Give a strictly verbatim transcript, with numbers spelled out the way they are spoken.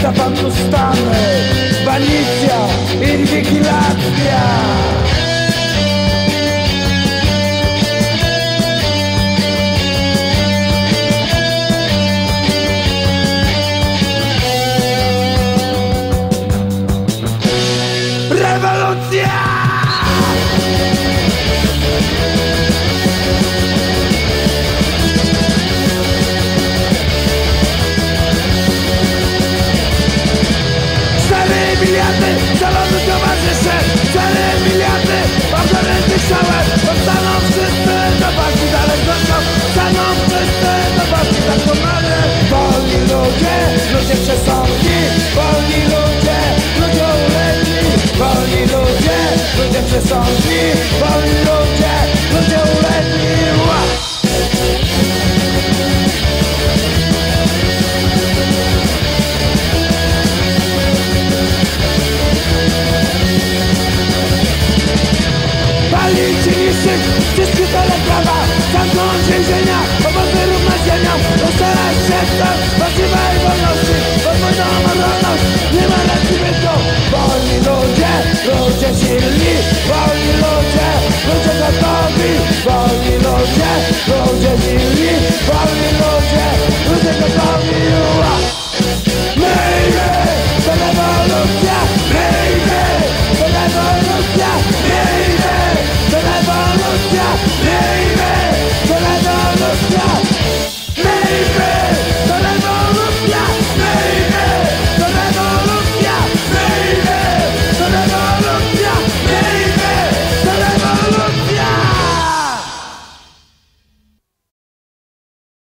sta fanno stame, banizia, invigilatia. Szalony towarzysze, cztery miliardy okrętnych strzałek. Powstaną wszyscy do walki z zależnością. Staną wszyscy do walki z narkomany. Wolni ludzie, ludzie przesądni. Wolni ludzie, ludzie ulegli. Wolni ludzie, ludzie przesądni. Wolni ludzie, ludzie ulegli. Palić i niszczyć wszystkie tele prawa. Zamknąć więzienia, obozy równa ziemią. Rozszerzać sektor właściwej wolności. Podwójną obronność, nie ma racji bytu. Wolni ludzie, ludzie ci